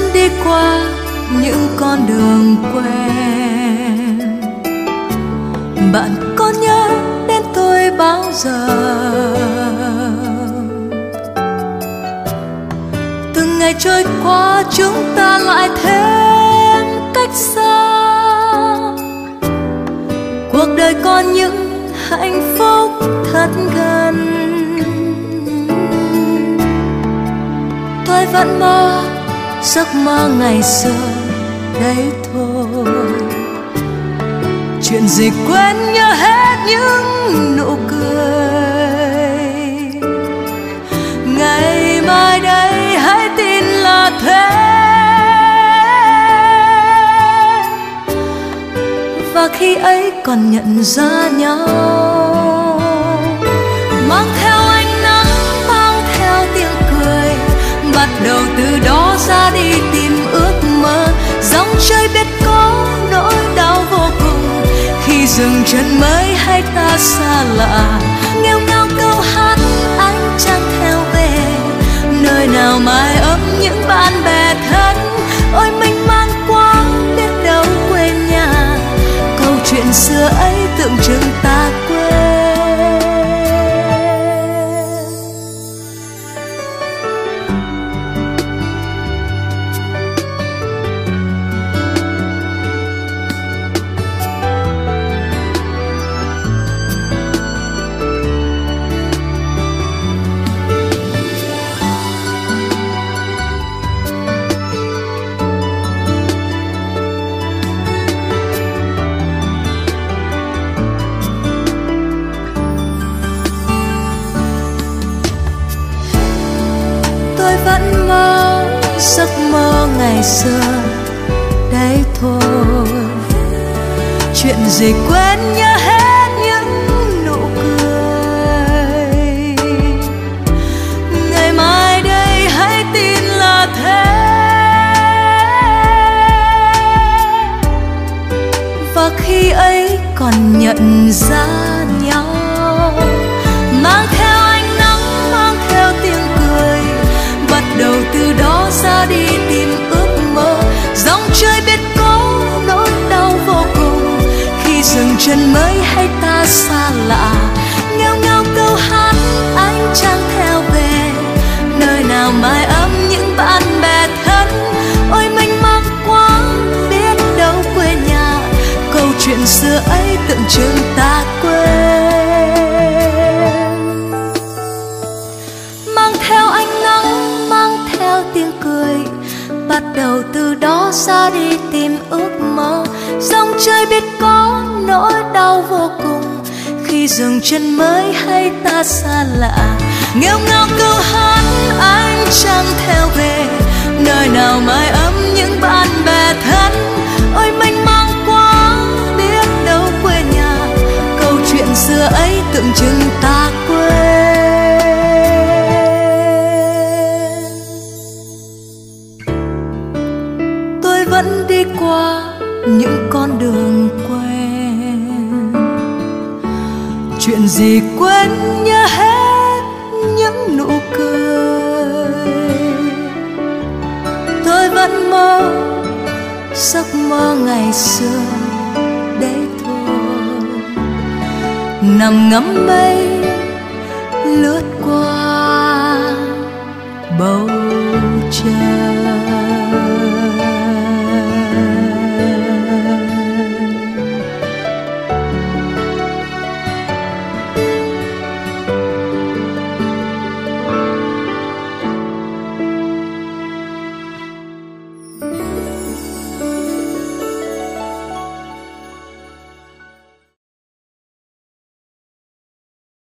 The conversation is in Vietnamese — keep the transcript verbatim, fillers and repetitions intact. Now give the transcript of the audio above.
đi qua những con đường quen. Bạn có nhớ đến tôi bao giờ? Từng ngày trôi qua chúng ta lại thêm cách xa. Cuộc đời còn những hạnh phúc thật gần. Tôi vẫn mơ giấc mơ ngày xưa đấy thôi. Chuyện gì quên nhớ hết những nụ cười. Ngày mai đây hãy tin là thế. Và khi ấy còn nhận ra nhau, mang theo ánh nắng, mang theo tiếng cười, bắt đầu từ đó ra đi tìm ước mơ. Dòng chơi biết có nỗi đau vô cùng khi dừng chân mới hay ta xa lạ. Nghêu ngao câu hát ánh trăng theo về, nơi nào mái ấm những bạn bè thân. Ôi mình mang quá biết đâu quê nhà, câu chuyện xưa ấy tưởng chừng ta quên. Vẫn mơ giấc mơ ngày xưa đấy thôi. Chuyện gì quên nhớ hết những nụ cười. Ngày mai đây hãy tin là thế. Và khi ấy còn nhận ra nhau, mang theo ánh nắng, mang theo tiếng cười, bắt đầu từ đó ra đi tìm ước mơ. Dòng chơi biết có nỗi đau vô cùng khi dừng chân mới hay ta xa lạ. Nghêu ngao câu hát ánh trăng theo về, nơi nào mái ấm những bạn bè thân. Ôi mình mang quá biết đâu quê nhà, câu chuyện xưa ấy tưởng chừng ta quên. Mang theo ánh nắng, mang theo tiếng cười, bắt đầu từ đó ra đi tìm ước mơ. Dòng chơi biết có nỗi đau vô cùng khi dừng chân mới hay ta xa lạ. Nghêu ngao câu hát ánh trăng theo về, nơi nào mái ấm những bạn bè thân. Ôi mình mang quá biết đâu quê nhà, câu chuyện xưa ấy tưởng chừng ta quên. Tôi vẫn đi qua những con đường quen. Chuyện gì quên nhớ hết những nụ cười. Tôi vẫn mơ giấc mơ ngày xưa đấy thôi. Nằm ngắm mây lướt qua,